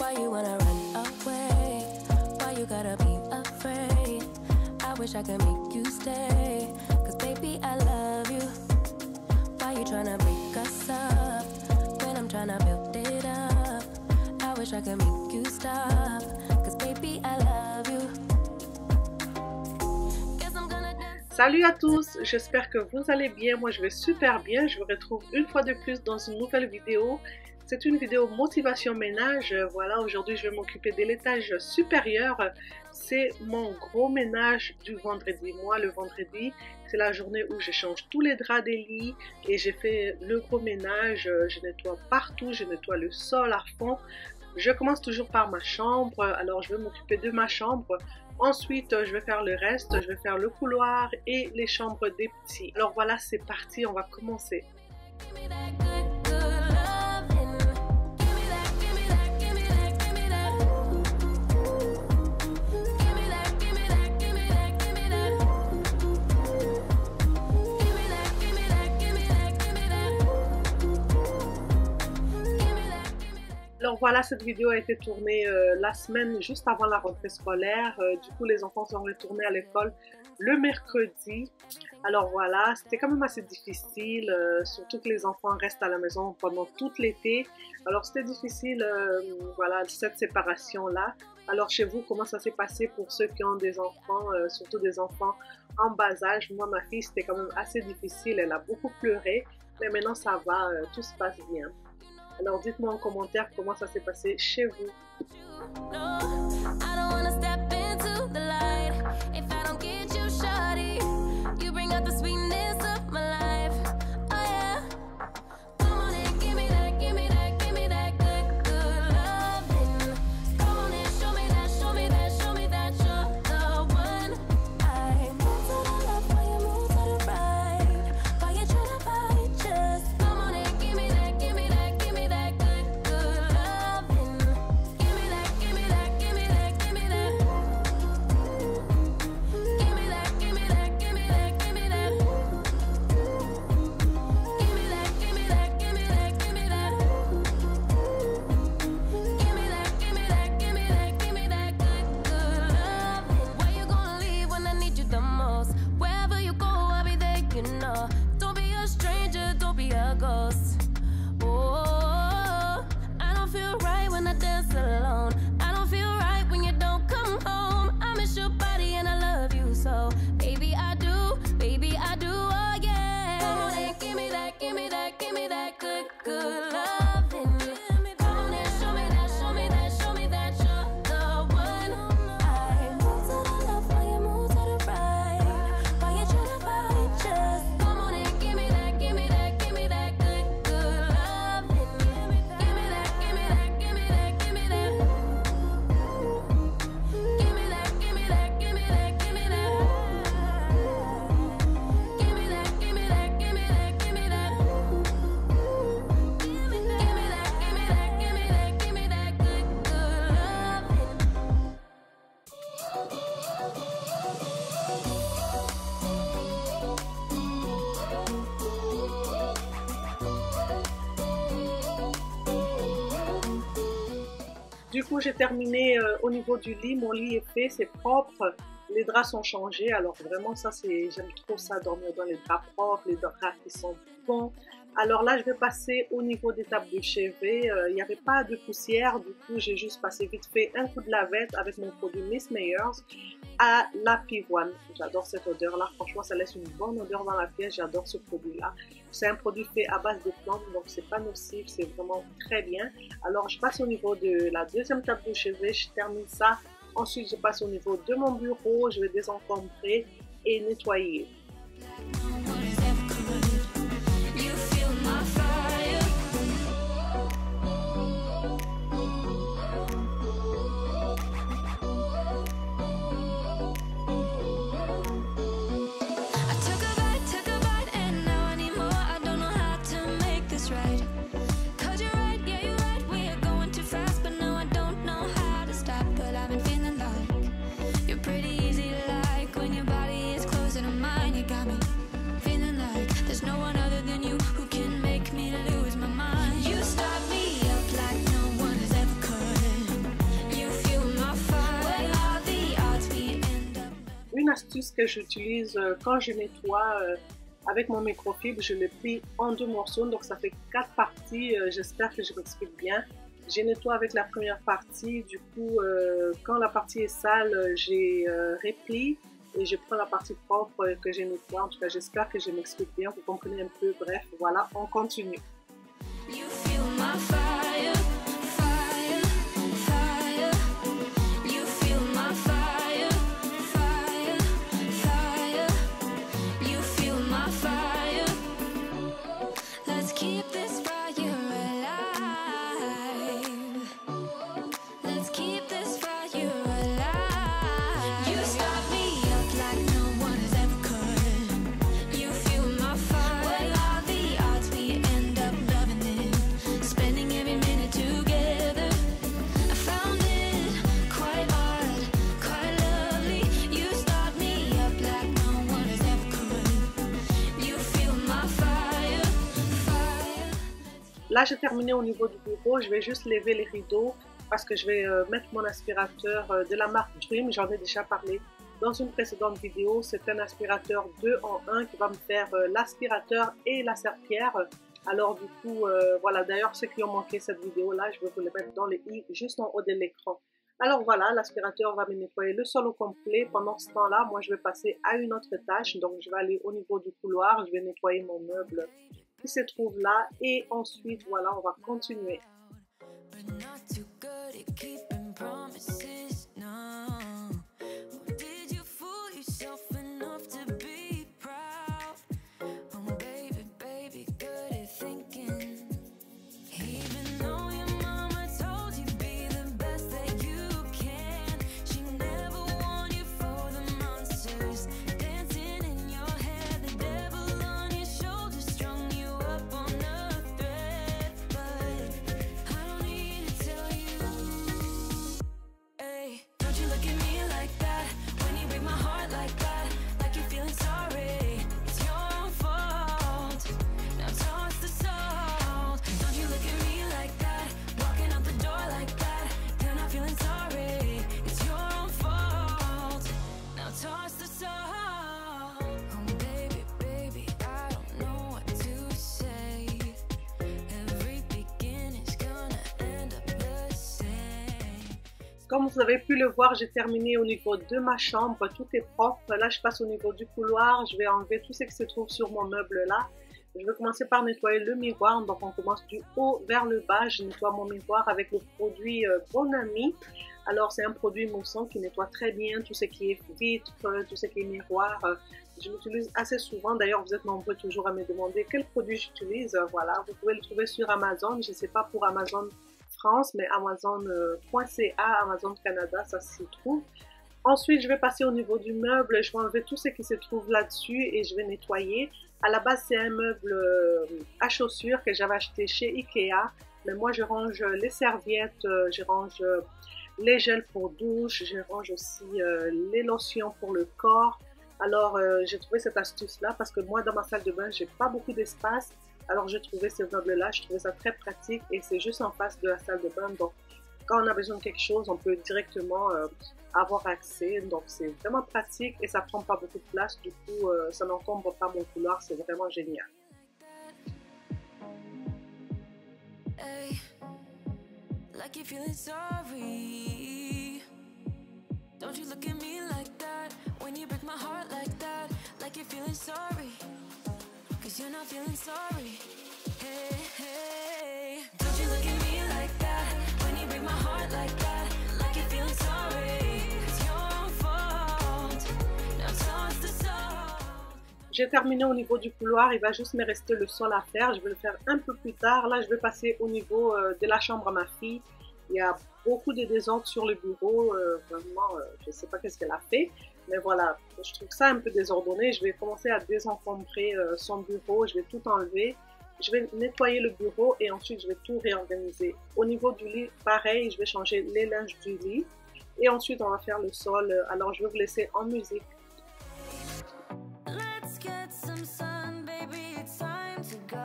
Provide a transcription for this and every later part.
Why you wanna run away? Why you gotta be afraid? I wish I could make you stay, cause baby I love you. Why you tryna break us up when I'm tryna build it up? I wish I could make you stop, cause baby I love you. Salut à tous, j'espère que vous allez bien. Moi je vais super bien. Je vous retrouve une fois de plus dans une nouvelle vidéo. C'est une vidéo motivation ménage. Voilà, aujourd'hui je vais m'occuper de l'étage supérieur. C'est mon gros ménage du vendredi. Moi le vendredi, c'est la journée où je change tous les draps des lits et j'ai fait le gros ménage. Je nettoie partout, je nettoie le sol à fond. Je commence toujours par ma chambre. Alors je vais m'occuper de ma chambre. Ensuite, je vais faire le reste, je vais faire le couloir et les chambres des petits. Alors voilà, c'est parti, on va commencer. Alors voilà, cette vidéo a été tournée la semaine juste avant la rentrée scolaire. Du coup, les enfants sont retournés à l'école le mercredi. Alors voilà, c'était quand même assez difficile, surtout que les enfants restent à la maison pendant tout l'été. Alors c'était difficile, voilà, cette séparation-là. Alors chez vous, comment ça s'est passé pour ceux qui ont des enfants, surtout des enfants en bas âge? Moi, ma fille, c'était quand même assez difficile, elle a beaucoup pleuré, mais maintenant ça va, tout se passe bien. Alors dites-moi en commentaire comment ça s'est passé chez vous. Du coup, j'ai terminé au niveau du lit. Mon lit est fait, c'est propre. Les draps sont changés. Alors vraiment, ça, j'aime trop ça, dormir dans les draps propres, les draps qui sont bons. Alors là, je vais passer au niveau des tables de chevet. Il n'y avait pas de poussière. Du coup, j'ai juste passé vite fait un coup de lavette avec mon produit Miss Meyers à la pivoine. J'adore cette odeur-là. Franchement, ça laisse une bonne odeur dans la pièce. J'adore ce produit-là. C'est un produit fait à base de plantes, donc c'est pas nocif. C'est vraiment très bien. Alors, je passe au niveau de la deuxième table de chevet. Je termine ça. Ensuite, je passe au niveau de mon bureau. Je vais désencombrer et nettoyer. Pretty easy like when your body is closer to mine. astuce que j'utilise quand je nettoie avec mon microfibre. Je le plie en 2 morceaux, donc ça fait 4 parties. J'espère que je m'explique bien. Je nettoie avec la première partie, du coup, quand la partie est sale, j'ai replie et je prends la partie propre que j'ai nettoie. En tout cas, j'espère que je m'explique bien, vous comprenez un peu. Bref, voilà, on continue. You feel my fire, fire, fire. You feel my fire, fire, fire. You feel my fire. Let's keep this fire alive. Let's keep this fire alive. You start me up like no one has ever could. You feel my fire. What are the odds we end up loving it? Spending every minute together. I found it quite odd, quite lovely. You start me up like no one has ever could. You feel my fire, fire. Là, j'ai terminé au niveau du bureau. Je vais juste lever les rideaux parce que je vais mettre mon aspirateur de la marque Dream. J'en ai déjà parlé dans une précédente vidéo. C'est un aspirateur 2 en 1 qui va me faire l'aspirateur et la serpillière. Alors du coup, voilà. D'ailleurs, ceux qui ont manqué cette vidéo-là, je vais vous les mettre dans les i juste en haut de l'écran. Alors voilà, l'aspirateur va me nettoyer le sol au complet. Pendant ce temps-là, moi, je vais passer à une autre tâche. Donc, je vais aller au niveau du couloir. Je vais nettoyer mon meuble qui se trouve là. Et ensuite, voilà, on va continuer. But not too good at keeping promises, no. Did you fool yourself enough to be proud? Oh baby, baby, good at thinking. Even though your mama told you be the best that you can, she never warned you for the monsters dancing in your head. The devil on your shoulder strung you up on a thread. But I don't need to tell you, hey, don't you look at me like that when you break my heart like that, like you're feeling sorry. It's your own fault. Now toss the salt. Don't you look at me like that, walking out the door like that. You're not feeling sorry. It's your own fault. Now toss the salt. Oh baby, baby, I don't know what to say. Every beginning's gonna end up the same. Comme vous avez pu le voir, j'ai terminé au niveau de ma chambre. Tout est propre. Là, je passe au niveau du couloir. Je vais enlever tout ce qui se trouve sur mon meuble là. Je vais commencer par nettoyer le miroir. Donc, on commence du haut vers le bas. Je nettoie mon miroir avec le produit Bon Ami. Alors, c'est un produit moussant qui nettoie très bien tout ce qui est vitre, tout ce qui est miroir. Je l'utilise assez souvent. D'ailleurs, vous êtes nombreux toujours à me demander quel produit j'utilise. Voilà, vous pouvez le trouver sur Amazon. Je ne sais pas pour Amazon France, mais Amazon.ca, Amazon Canada, ça s'y trouve. Ensuite, je vais passer au niveau du meuble. Je vais enlever tout ce qui se trouve là-dessus et je vais nettoyer. À la base, c'est un meuble à chaussures que j'avais acheté chez Ikea. Mais moi, je range les serviettes, je range les gels pour douche, je range aussi les lotions pour le corps. Alors, j'ai trouvé cette astuce-là parce que moi, dans ma salle de bain, j'ai pas beaucoup d'espace. Alors, j'ai trouvé ce meuble-là, je trouvais ça très pratique et c'est juste en face de la salle de bain. Donc, quand on a besoin de quelque chose, on peut directement avoir accès. Donc, c'est vraiment pratique et ça prend pas beaucoup de place. Du coup, ça n'encombre pas mon couloir. C'est vraiment génial. Hey, like you're feeling sorry. Don't you look at me like that when you break my heart like that, like you're feeling sorry. Cause you're not feeling sorry. Hey, hey. Don't you look at me like that when you break my heart like that, like you're feeling sorry. It's your own fault. Now toss the salt. J'ai terminé au niveau du couloir, il va juste me rester le sol à faire. Je vais le faire un peu plus tard. Là, je vais passer au niveau de la chambre à ma fille. Il y a beaucoup de désordre sur le bureau. Vraiment, je ne sais pas qu'est-ce qu'elle a fait. Mais voilà, je trouve ça un peu désordonné. Je vais commencer à désencombrer son bureau. Je vais tout enlever. Je vais nettoyer le bureau et ensuite je vais tout réorganiser. Au niveau du lit, pareil, je vais changer les linges du lit. Et ensuite, on va faire le sol. Alors, je vais vous laisser en musique. Let's get some sun, baby, it's time to go.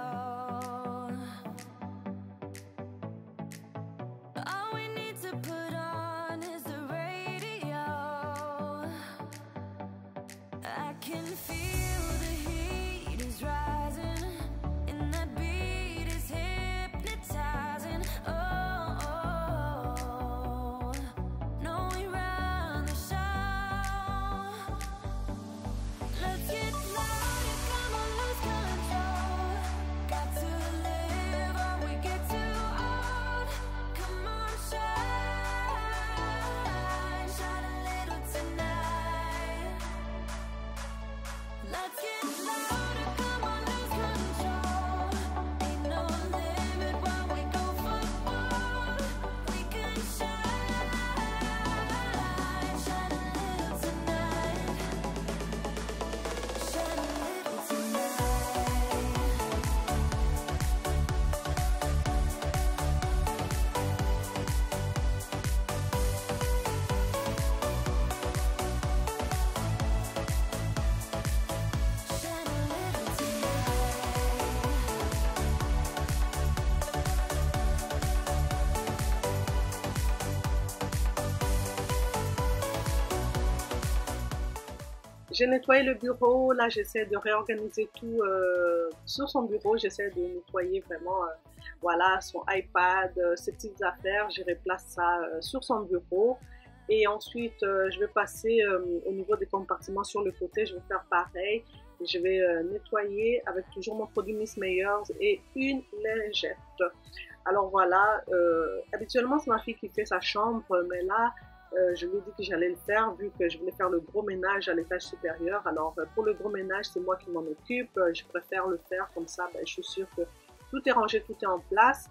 All we need to put on is the radio. J'ai nettoyé le bureau, là j'essaie de réorganiser tout sur son bureau, j'essaie de nettoyer vraiment voilà, son iPad, ses petites affaires, je replace ça sur son bureau. Et ensuite, je vais passer au niveau des compartiments sur le côté, je vais faire pareil. Je vais nettoyer avec toujours mon produit Miss Meyers et une lingette. Alors voilà, habituellement c'est ma fille qui fait sa chambre, mais là, je lui ai dit que j'allais le faire vu que je voulais faire le gros ménage à l'étage supérieur. Alors pour le gros ménage, c'est moi qui m'en occupe. Je préfère le faire comme ça. Ben, je suis sûre que tout est rangé, tout est en place.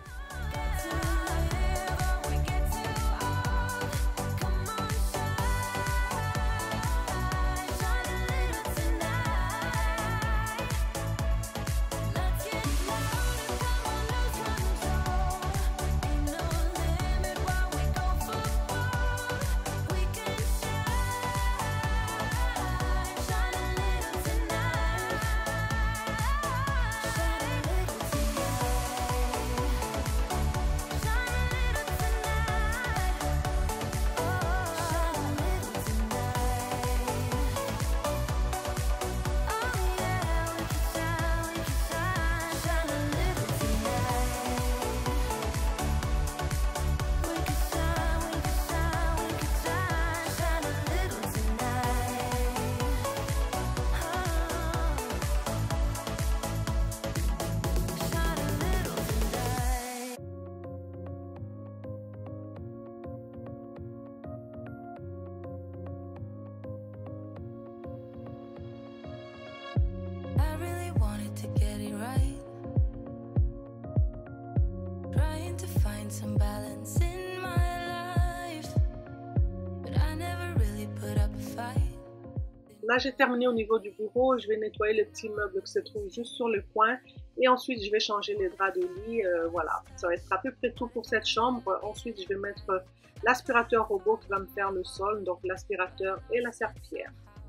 Some balance in my life, but I never really put up a fight. Là, j'ai terminé au niveau du bureau. Je vais nettoyer les petits meubles qui se trouvent juste sur le coin. Et ensuite, je vais changer les draps de lit. Voilà, ça va être à peu près tout pour cette chambre. Ensuite, je vais mettre l'aspirateur robot qui va me faire le sol. Donc, l'aspirateur et la serpillière.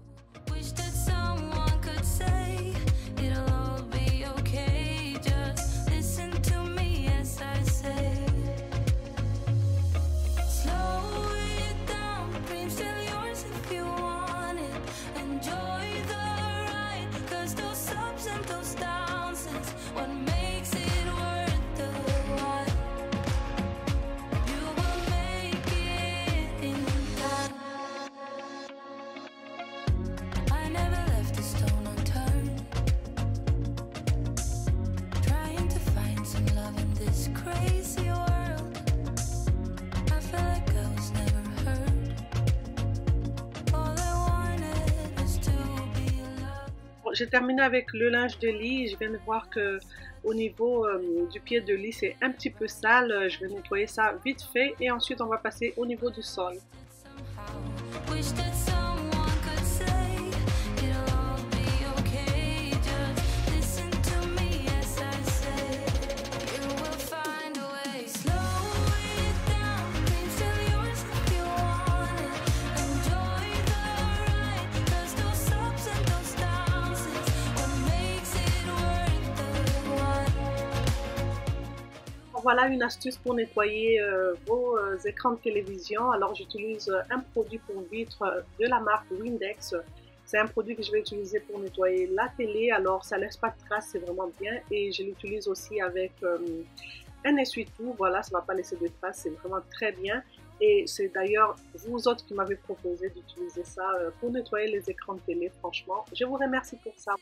J'ai terminé avec le linge de lit. Je viens de voir que au niveau du pied de lit, c'est un petit peu sale. Je vais nettoyer ça vite fait et ensuite on va passer au niveau du sol. Voilà une astuce pour nettoyer vos écrans de télévision. Alors j'utilise un produit pour vitres de la marque Windex. C'est un produit que je vais utiliser pour nettoyer la télé. Alors ça laisse pas de traces, c'est vraiment bien. Et je l'utilise aussi avec un essuie-tout. Voilà, ça va pas laisser de traces, c'est vraiment très bien. Et c'est d'ailleurs vous autres qui m'avez proposé d'utiliser ça pour nettoyer les écrans de télé. Franchement, je vous remercie pour ça.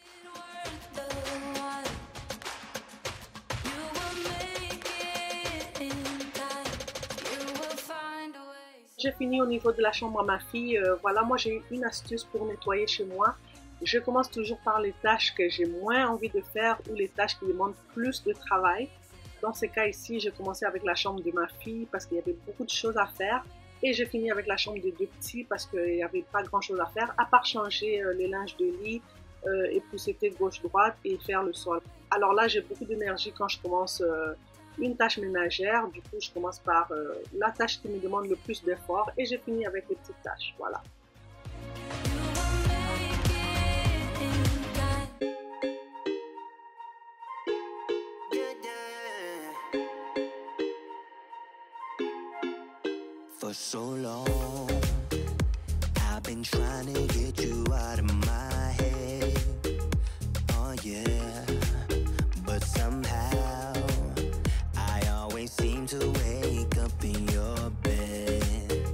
J'ai fini au niveau de la chambre à ma fille. Voilà, moi j'ai une astuce pour nettoyer chez moi. Je commence toujours par les tâches que j'ai moins envie de faire ou les tâches qui demandent plus de travail. Dans ces cas ici, j'ai commencé avec la chambre de ma fille parce qu'il y avait beaucoup de choses à faire. Et j'ai fini avec la chambre des deux petits parce qu'il n'y avait pas grand chose à faire, à part changer les linges de lit, épousseter gauche-droite et faire le sol. Alors là, j'ai beaucoup d'énergie quand je commence une tâche ménagère. Du coup, je commence par la tâche qui me demande le plus d'efforts et j'ai fini avec les petites tâches. Voilà. For so long, I've been trying to get you out of my head. Oh yeah, but somehow I always seem to wake up in your bed.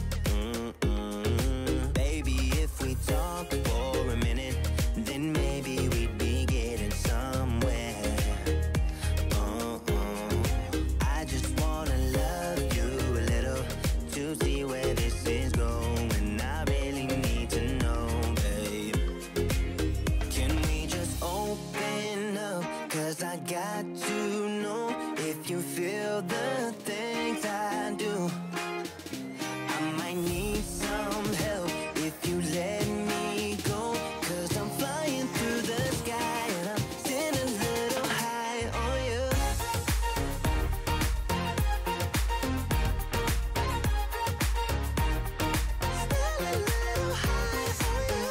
Baby, if we talk for a minute, then maybe we'd be getting somewhere. I just wanna love you a little to see where this is going. I really need to know, babe. Can we just open up? 'Cause I got to know if you feel the things I do. I might need some help if you let me go. 'Cause I'm flying through the sky and I'm sitting a little high on you. Still a little high on you.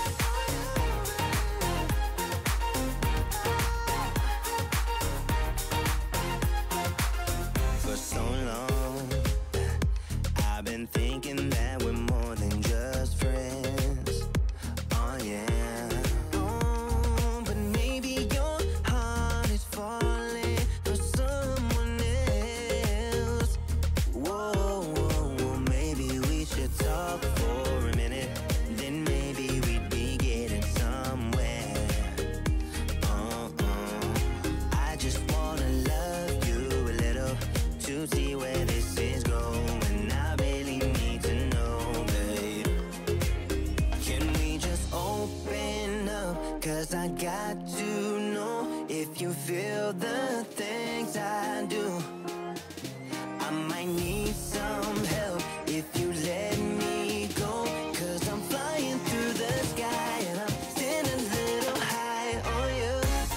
For so long I've been thinking that we're more than just friends. Oh yeah. Oh, but maybe your heart is falling for someone else. Whoa, whoa, whoa, maybe we should talk for a minute. Then maybe we'd be getting somewhere. I just wanna love you a little to see where this is going. I really need to know, babe. Can we just open up? 'Cause I got to know if you feel the things I do. I might need some help if you let me go. 'Cause I'm flying through the sky and I'm sitting a little high on you.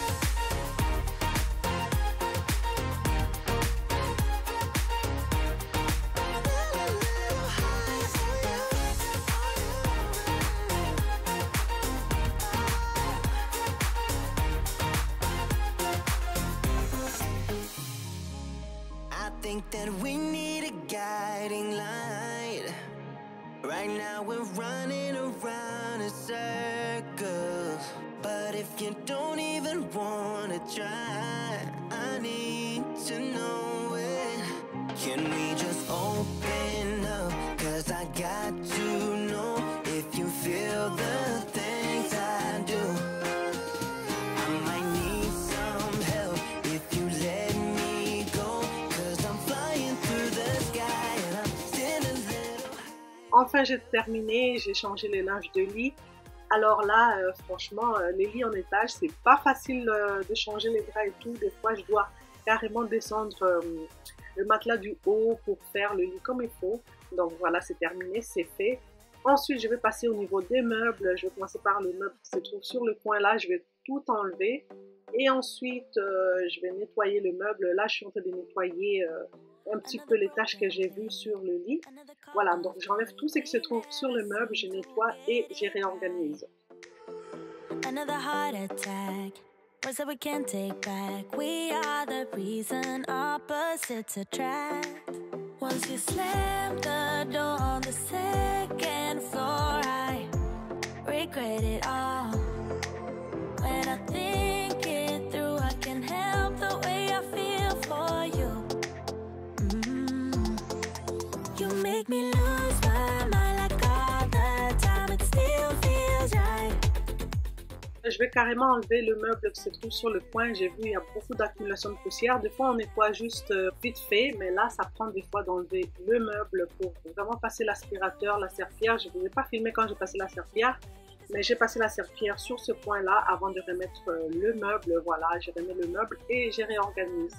I think that we need a guiding light. Right now we're running around in circles. But if you don't even wanna try, I need to know it. Can we just open up? 'Cause I got to know if you feel the things I do. I might need some help if you let me go. 'Cause I'm flying through the sky and I'm sitting a little. Enfin, j'ai terminé, j'ai changé les linges de lit. Alors là, franchement, les lits en étage, c'est pas facile de changer les draps et tout. Des fois, je dois carrément descendre le matelas du haut pour faire le lit comme il faut. Donc voilà, c'est terminé, c'est fait. Ensuite, je vais passer au niveau des meubles. Je vais commencer par le meuble qui se trouve sur le coin là. Je vais tout enlever. Et ensuite, je vais nettoyer le meuble. Là, je suis en train de nettoyer un petit peu les taches que j'ai vues sur le lit. Voilà, donc j'enlève tout ce qui se trouve sur le meuble, je nettoie et je réorganise. Another heart attack. Words that we can't take back. We are the reason opposites attract. Once you slam the door on the second floor, I regret it all. When I think it through, I can help the way I feel for you. You make me lose my mind like all the time. It still feels right. Je vais carrément enlever le meuble qui se trouve sur le coin. J'ai vu, il y a beaucoup d'accumulation de poussière. Des fois, on nettoie juste vite fait, mais là, ça prend des fois d'enlever le meuble pour vraiment passer l'aspirateur, la serpillière. Je ne vous ai pas filmé quand j'ai passé la serpillière, mais j'ai passé la serpillière sur ce coin-là avant de remettre le meuble. Voilà, je remets le meuble et je réorganise.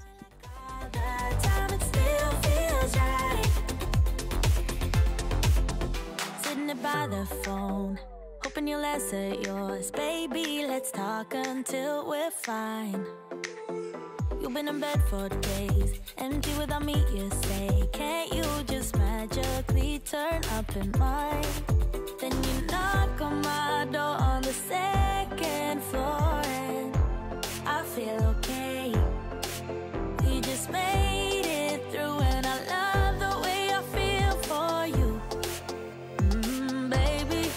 By the phone, hoping you'll answer yours. Baby, let's talk until we're fine. You've been in bed for days, empty without me, you say. Can't you just magically turn up in mine? Then you knock on my door on the second floor and I feel okay. We just made it through and I love the way I feel for you. Baby,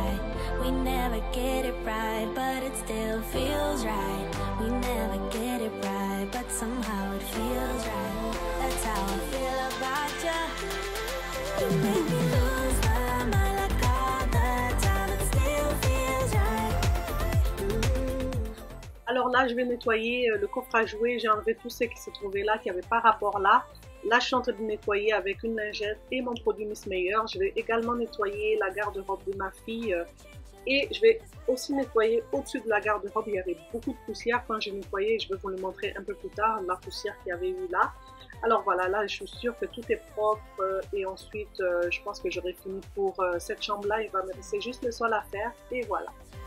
right. We never get it right, but it still feels right. We never get it right, but somehow it feels right. That's how I feel about you. You make me lose my mind like all the time. It still feels right. Alors là, je vais nettoyer le coffre à jouets. J'ai enlevé tout ce qui se trouvait là, qui n'avait pas rapport là. Là, je suis en train de nettoyer avec une lingette et mon produit Miss Meyer. Je vais également nettoyer la garde-robe de ma fille. Et je vais aussi nettoyer au-dessus de la garde-robe. Il y avait beaucoup de poussière quand j'ai nettoyé. Je vais vous le montrer un peu plus tard, la poussière qu'il y avait eu là. Alors voilà, là, je suis sûre que tout est propre. Et ensuite, je pense que j'aurai fini pour cette chambre-là. Il va me rester juste le sol à faire. Et voilà.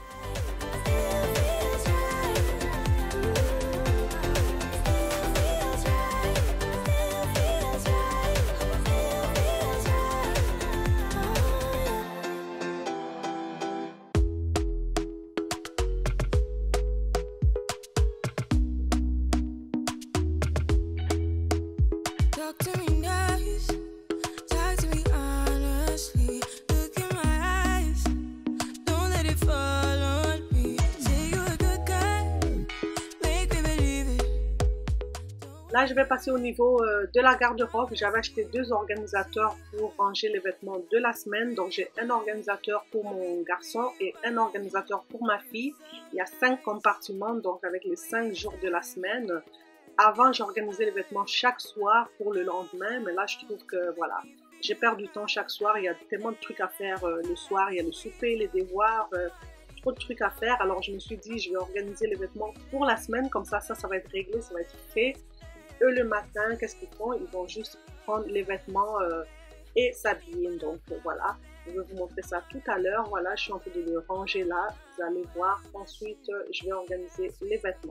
Là, je vais passer au niveau de la garde-robe. J'avais acheté 2 organisateurs pour ranger les vêtements de la semaine. Donc, j'ai un organisateur pour mon garçon et un organisateur pour ma fille. Il y a 5 compartiments, donc avec les 5 jours de la semaine. Avant, j'organisais les vêtements chaque soir pour le lendemain. Mais là, je trouve que, voilà, j'ai perdu du temps chaque soir. Il y a tellement de trucs à faire le soir. Il y a le souper, les devoirs, trop de trucs à faire. Alors, je me suis dit, je vais organiser les vêtements pour la semaine. Comme ça va être réglé, ça va être fait. Eux, le matin, qu'est-ce qu'ils font? Ils vont juste prendre les vêtements et s'habiller. Donc, voilà. Je vais vous montrer ça tout à l'heure. Voilà, je suis en train de le ranger là. Vous allez voir. Ensuite, je vais organiser les vêtements.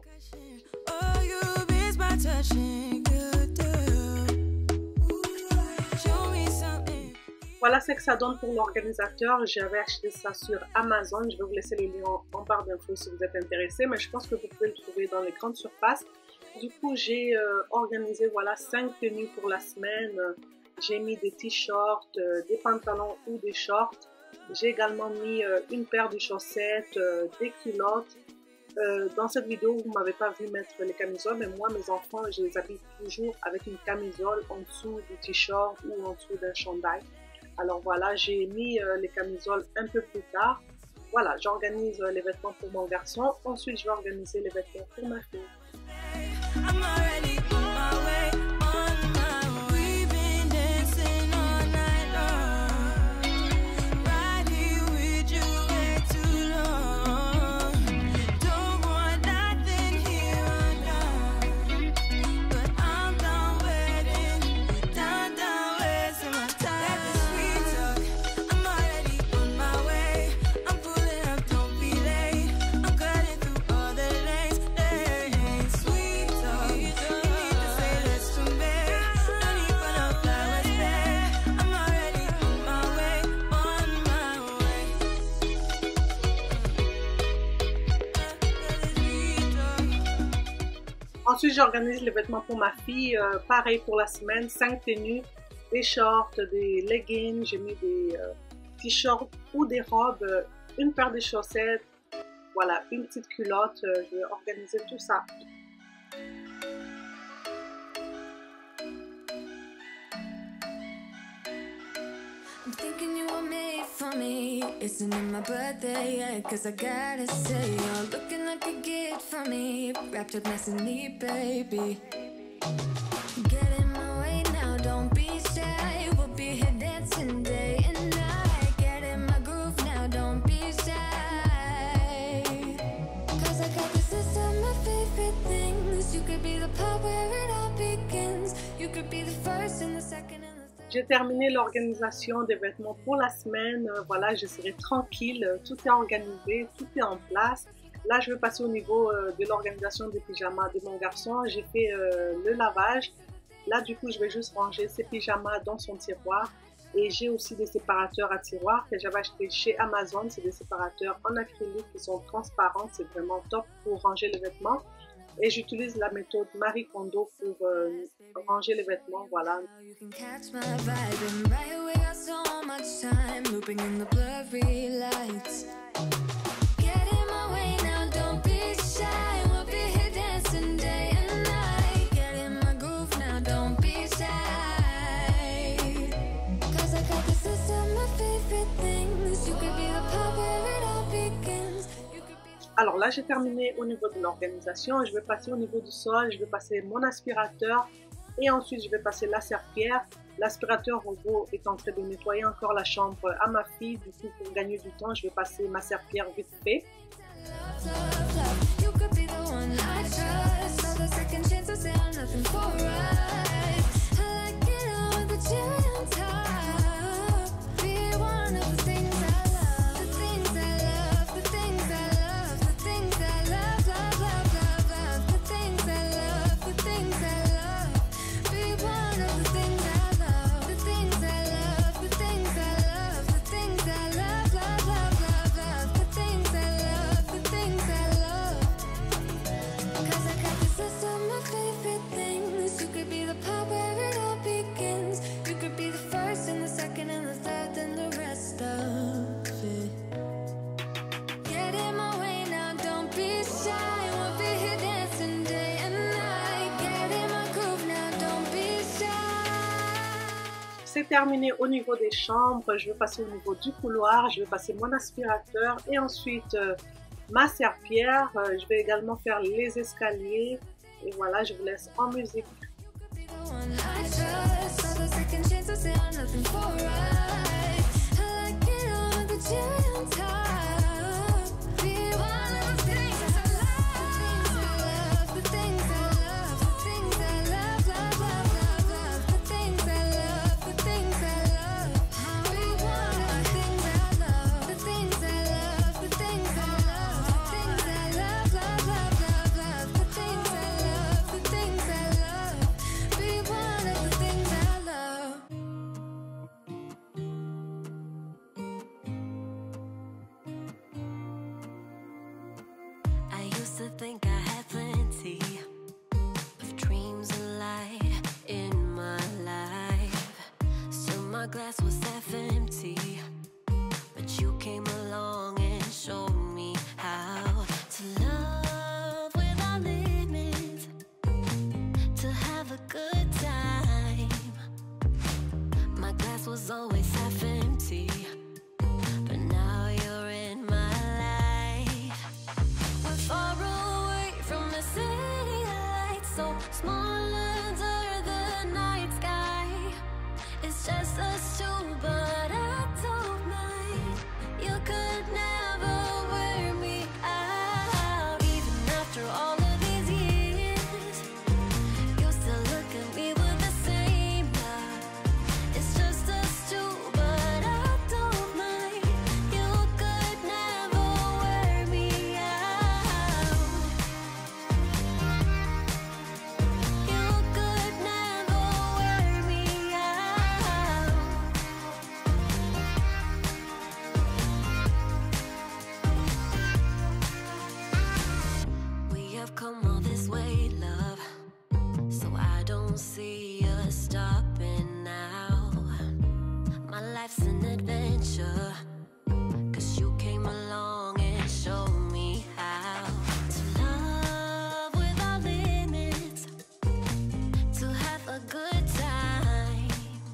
Voilà ce que ça donne pour l'organisateur. J'avais acheté ça sur Amazon. Je vais vous laisser le lien en barre d'infos si vous êtes intéressé. Mais je pense que vous pouvez le trouver dans les grandes surfaces. Du coup, j'ai organisé voilà 5 tenues pour la semaine. J'ai mis des t-shirts, des pantalons ou des shorts. J'ai également mis une paire de chaussettes, des culottes. Dans cette vidéo, vous ne m'avez pas vu mettre les camisoles, mais moi, mes enfants, je les habille toujours avec une camisole en dessous du t-shirt ou en dessous d'un chandail. Alors voilà, j'ai mis les camisoles un peu plus tard. Voilà, j'organise les vêtements pour mon garçon. Ensuite, je vais organiser les vêtements pour ma fille. I'm already on my way, We've been dancing all night long. Right here with you way too long. Don't want nothing here or now. But I'm done waiting, done wasting my time. Let the sweet talk, I'm already on my way. I'm pulling up, don't be late. I'm cutting through all the lanes. Sweet. Ensuite, j'organise les vêtements pour ma fille. Pareil pour la semaine, 5 tenues, des shorts, des leggings, j'ai mis des t-shirts ou des robes, une paire de chaussettes, voilà, une petite culotte. Je vais organiser tout ça. I'm thinking you were made for me. Isn't it my birthday yet? Cause I gotta say, you're looking like a gift for me. Wrapped up nice and neat, baby. Get in my way now, don't be shy. We'll be here dancing day and night. Get in my groove now, don't be shy. Cause I got this list of my favorite things. You could be the part where it all begins. You could be the first and the second and the third. J'ai terminé l'organisation des vêtements pour la semaine. Voilà, je serai tranquille. Tout est organisé, tout est en place. Là, je vais passer au niveau de l'organisation des pyjamas de mon garçon. J'ai fait le lavage. Là, du coup, je vais juste ranger ses pyjamas dans son tiroir. Et j'ai aussi des séparateurs à tiroir que j'avais acheté chez Amazon. C'est des séparateurs en acrylique qui sont transparents. C'est vraiment top pour ranger les vêtements. Et j'utilise la méthode Marie Kondo pour ranger les vêtements, voilà. Alors là, j'ai terminé au niveau de l'organisation. Je vais passer au niveau du sol. Je vais passer mon aspirateur et ensuite je vais passer la serpillière. L'aspirateur robot est en train de nettoyer encore la chambre à ma fille. Du coup, pour gagner du temps, je vais passer ma serpillière vite fait. C'est terminé au niveau des chambres. Je vais passer au niveau du couloir. Je vais passer mon aspirateur et ensuite ma serpillière. Je vais également faire les escaliers. Et voilà, je vous laisse en musique. To think I had plenty of dreams and light in my life, so my glass was half empty, but you came along and showed me how to love without limits, to have a good time. My glass was always half empty, but now you're in my life. We're far away from the city lights, so small under the night sky. It's just us two, but I don't mind. You could never wear me out. Even after all of these years, you still look at me with the same love. It's just us two, but I don't mind. You could never wear me out. You could never wear me out. We have come all this way, love, so I don't see us stopping now. My life's an adventure, 'cause you came along and showed me how to love without limits, to have a good time.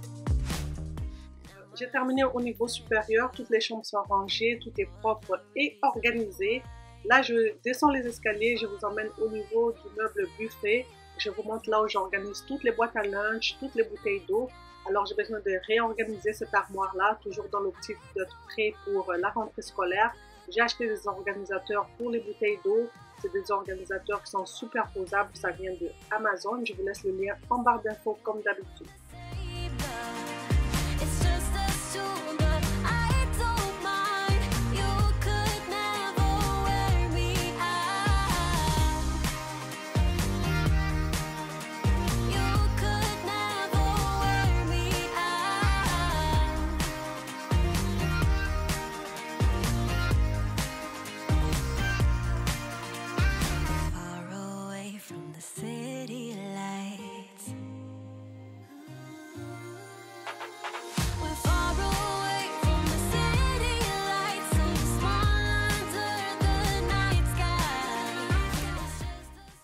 J'ai terminé au niveau supérieur. Toutes les chambres sont rangées, tout est propre et organisé. Là, je descends les escaliers, je vous emmène au niveau du meuble buffet. Je vous montre là où j'organise toutes les boîtes à lunch, toutes les bouteilles d'eau. Alors, j'ai besoin de réorganiser cette armoire-là, toujours dans l'optique d'être prêt pour la rentrée scolaire. J'ai acheté des organisateurs pour les bouteilles d'eau. C'est des organisateurs qui sont superposables. Ça vient de Amazon. Je vous laisse le lien en barre d'infos comme d'habitude. It's just us two, but I don't mind. You could never wear me out. You could never wear me out. Far away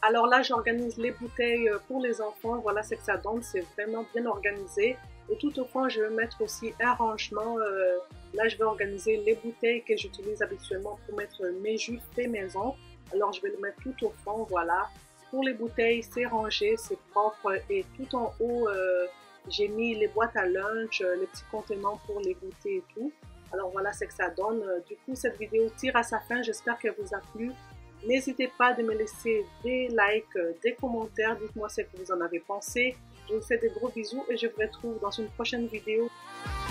Alors là, j'organise les bouteilles pour les enfants. Voilà ce que ça donne. C'est vraiment bien organisé. Et tout au fond, je vais mettre aussi un rangement. Là, je vais organiser les bouteilles que j'utilise habituellement pour mettre mes jus faits maison. Alors, je vais le mettre tout au fond, voilà. Pour les bouteilles, c'est rangé, c'est propre. Et tout en haut, j'ai mis les boîtes à lunch, les petits contenants pour les goûter et tout. Alors, voilà ce que ça donne. Du coup, cette vidéo tire à sa fin. J'espère qu'elle vous a plu. N'hésitez pas de me laisser des likes, des commentaires. Dites-moi ce que vous en avez pensé. Je vous fais des gros bisous et je vous retrouve dans une prochaine vidéo.